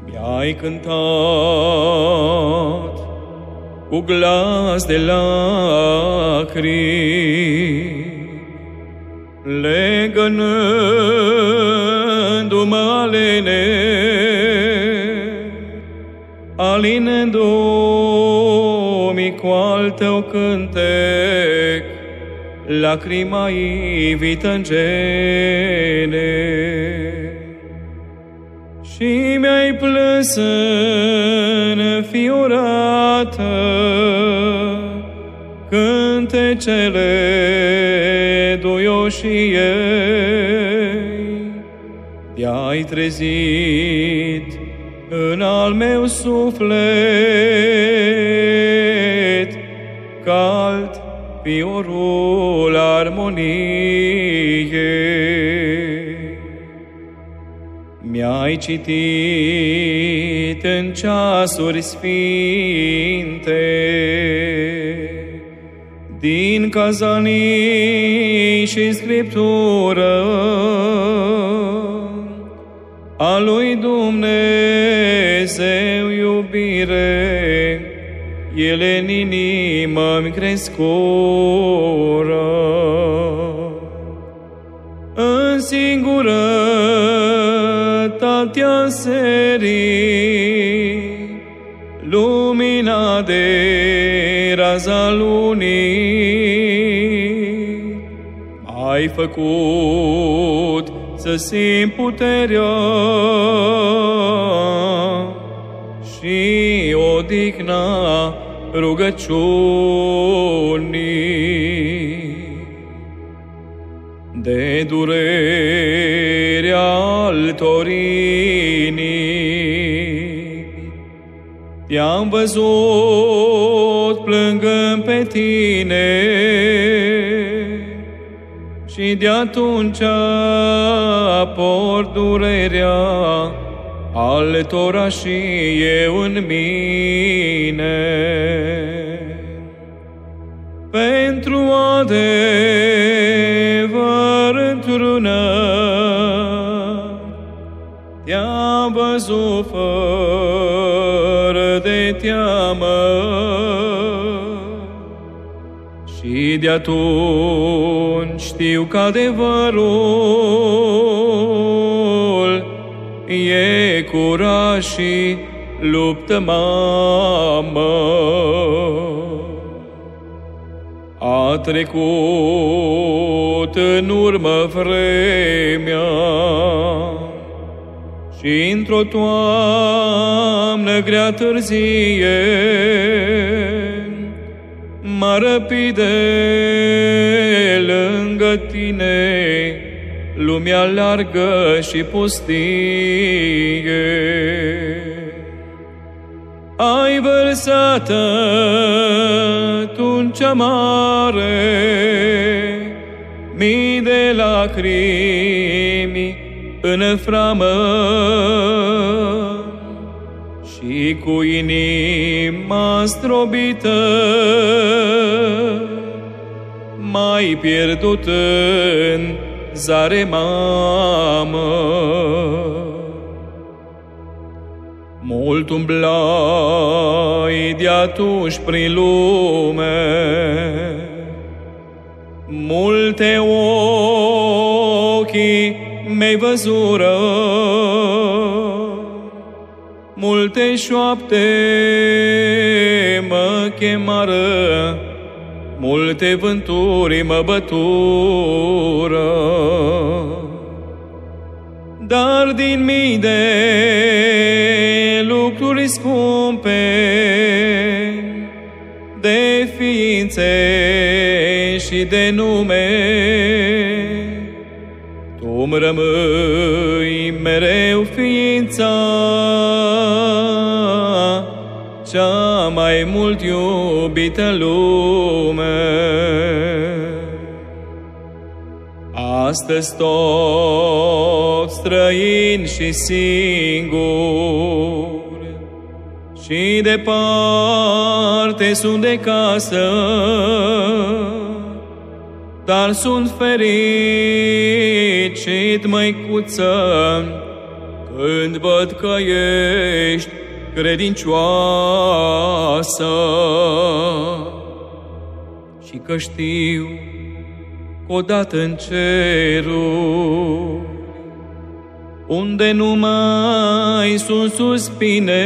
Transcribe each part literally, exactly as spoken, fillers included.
Mi-ai cântat cu glas de lacrimi, legănându-mă alene, alinându-mi cu al tău cântec, lacrima ivită în gene. Și mi-ai plâns înfiorată cântecele duioșii ei, te-ai trezit în al meu suflet cald fiorul armoniei. Mi-ai citit în ceasuri sfinte din cazanii și scriptură a lui Dumnezeu iubire, ele în inimă-mi crescură. În singurătatea serii, lumina de raza lunii, ai făcut să simt puterea și odihna rugăciunii. De durerea altor inimi te-am văzut plângând pe tine, și de atunci aport durerea altora și eu în mine. Pentru adevăr întrună te-am văzut fără de teamă, și de atunci știu că adevărul e curaj și luptă mamă. A trecut în urmă vremea și într-o toamnă grea târzie m-a răpit de lângă tine lumea largă și pustie. Ai vărsat atunci mare mii de lacrimi în framă, și cu inima zdrobită m-ai pierdut în zare mamă. Mult umblai de atunci prin lume, multe ochii mei văzură, multe șoapte mă chemară, multe vânturi mă bătură. Dar din mii de lucruri scumpe, de ființe și de nume, tu-mi rămâi mereu ființa cea mai mult iubită lume. Astăzi tot străin și singur, și departe sunt de casă, dar sunt fericit, măicuță, când văd că ești credincioasă și că știu că odată în cerul, unde nu mai sunt suspine,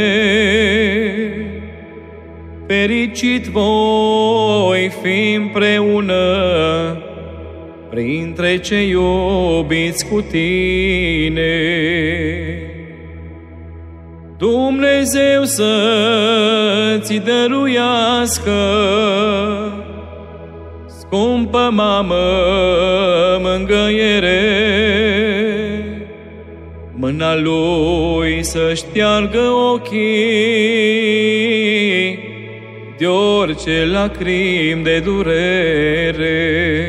fericit voi fi împreună printre cei iubiți cu tine. Dumnezeu să-ți dăruiască, scumpă mamă, mângâiere, mâna Lui să șteargă ochii de orice lacrimi de durere.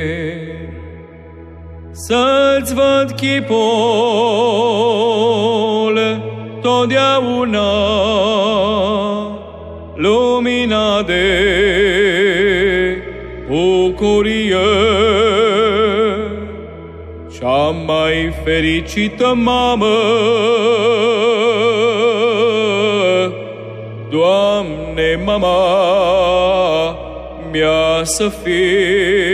Să-ți văd chipul totdeauna luminat de bucurie, cea mai fericită mamă, Doamne, mama mea să fie.